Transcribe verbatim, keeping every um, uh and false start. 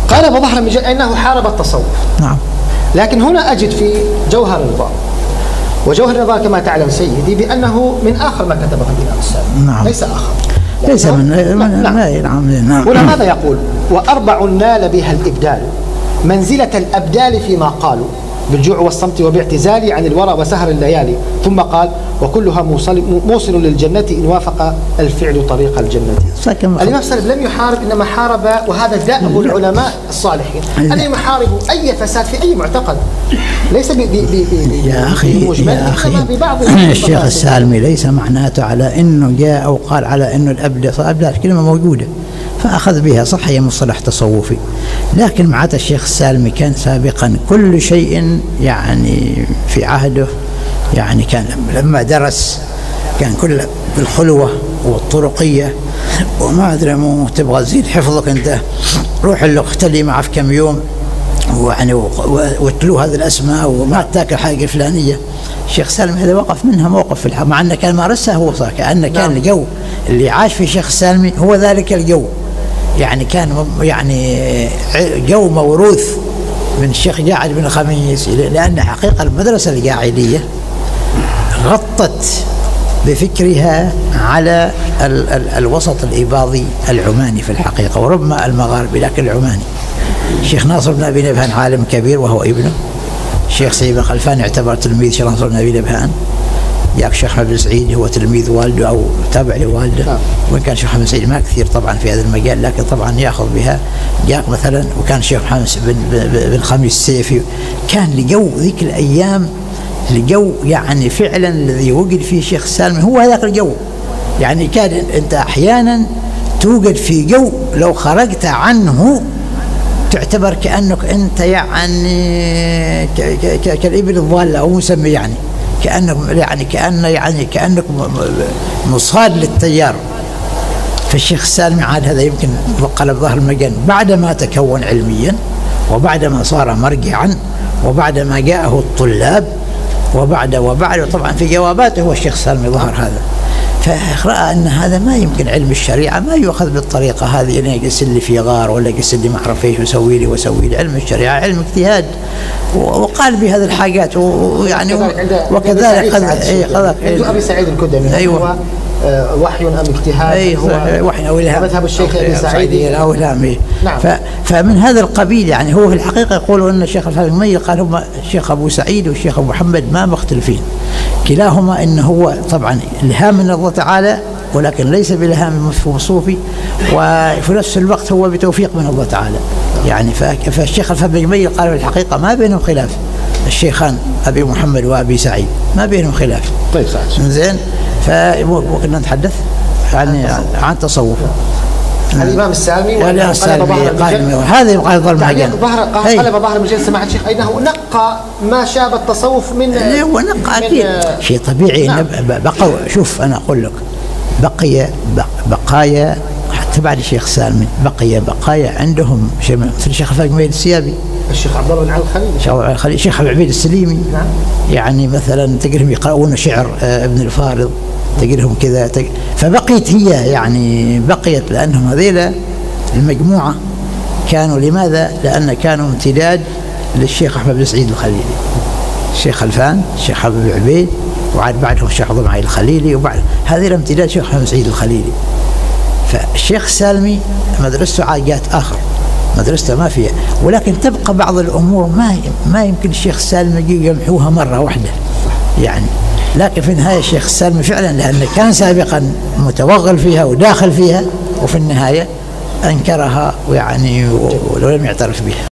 قال أبو ظهر المجل أنه حارب التصوف. نعم. لكن هنا أجد في جوهر النظام، وجوهر النظام كما تعلم سيدي بأنه من آخر ما كتبه الإمام السالمي. نعم. ليس آخر، ليس من نعم. نعم. نعم. هنا ماذا يقول؟ وأربع نال بها الإبدال منزلة الأبدال فيما قالوا بالجوع والصمت وباعتزال عن الورى وسهر الليالي، ثم قال وكلها موصل, موصل للجنة إن وافق الفعل طريق الجنة. الإمام السالم لم يحارب، إنما حارب، وهذا دأب العلماء الصالحين أن يحاربوا أي فساد في أي معتقد، ليس ب يا أخي يا أخي الشيخ السالمي ليس معناته على أنه جاء أو قال على أنه الأبدال كلمة موجودة فأخذ بها، صح هي مصطلح تصوفي، لكن مع الشيخ السالمي كان سابقا كل شيء يعني في عهده، يعني كان لما درس كان كله بالخلوة والطرقية وما أدري مو تبغى تزيد حفظك أنت روح اللي اختلي معه في كم يوم ويعني وتلو هذه الأسماء وما تاكل حاجة الفلانية. الشيخ السالمي هذا وقف منها موقف في الحق، مع أنه كان مارسها هو صار كأنه كان الجو اللي عاش في الشيخ السالمي هو ذلك الجو، يعني كان يعني جو موروث من الشيخ جاعد بن خميس، لأن حقيقة المدرسة الجاعدية غطت بفكرها على ال ال الوسط الإباضي العماني في الحقيقة، وربما المغاربي لكن العماني. الشيخ ناصر بن أبي نبهان عالم كبير وهو ابنه، الشيخ سيد بن خلفان يعتبر تلميذ الشيخ ناصر بن أبي نبهان، جاك الشيخ محمد بن سعيد هو تلميذ والده أو تابع لوالده، وإن كان الشيخ محمد بن سعيد ما كثير طبعا في هذا المجال لكن طبعا يأخذ بها. جاك مثلا وكان الشيخ محمد بن, بن خميس السيفي، كان لجو ذيك الأيام لجو يعني فعلا الذي وجد فيه الشيخ السالمي هو هذاك الجو، يعني كان أنت أحيانا توجد في جو لو خرجت عنه تعتبر كأنك أنت يعني كالإبل الضالة أو مسمى، يعني كأنك يعني كأن يعني كأنك مصاد للتيار. فالشيخ السالمي عاد هذا يمكن قلب ظهر المجن بعدما تكون علميا وبعدما صار مرجعا وبعدما جاءه الطلاب وبعد وبعد طبعا في جواباته هو الشيخ السالمي ظهر هذا، فرأى أن هذا ما يمكن، علم الشريعة ما يؤخذ بالطريقة هذه، أنا يجلس لي في غار ولا يجلس لي ما أعرف إيش وسوي لي وسوي لي. علم الشريعة علم اجتهاد وقال بهذه الحاجات ويعني وكذلك قد أبي سعيد الكدمي أيوة وحي أم اجتهاد؟ أيوة وحي أو إلهام، مذهب الشيخ أبي سعيد أو إلهام. نعم. فمن هذا القبيل يعني هو في الحقيقة يقولوا أن الشيخ الفاطمي قال هم الشيخ أبو سعيد والشيخ أبو محمد ما مختلفين، كلاهما إن هو طبعا إلهام من الله تعالى ولكن ليس بإلهام مفهوم صوفي، وفي نفس الوقت هو بتوفيق من الله تعالى. يعني فالشيخ الفاطمي قال في الحقيقة ما بينهم خلاف، الشيخان أبي محمد وأبي سعيد ما بينهم خلاف. طيب صحيح. زين. فكنا نتحدث يعني عن تصوف الإمام السالمي والإمام السالمي هذا يقال ظل معجن قلب ظهر المجلس سماحة الشيخ أنه نقى ما شاب التصوف من هو نقى أكيد شيء طبيعي. نعم. بقوا شوف أنا أقول لك بقي بقايا حتى بعد الشيخ السالمي بقي بقايا عندهم شيء مثل الشيخ الفاطمي السيابي، الشيخ عبد الله بن علي الخليلي، الشيخ عبد الخليلي، الشيخ عبيد السليمي. نعم. يعني مثلا تقرهم يقرؤون شعر ابن الفارض تقرهم كذا تق... فبقيت هي يعني بقيت لأنهم هذيلا المجموعة كانوا لماذا؟ لأن كانوا امتداد للشيخ أحمد بن سعيد الخليلي، الشيخ خلفان، الشيخ حبيب عبيد، وعاد بعدهم الشيخ عبد الله الخليلي، وبعد هذه امتداد الشيخ أحمد بن سعيد الخليلي. فالشيخ السالمي مدرسته عاجات آخر، مدرسته ما فيها، ولكن تبقى بعض الأمور ما ما يمكن الشيخ السالمي يجي يمحوها مرة واحدة يعني. لكن في النهاية الشيخ السالمي فعلا لأنه كان سابقا متوغل فيها وداخل فيها وفي النهاية أنكرها ويعني ولم يعترف بها.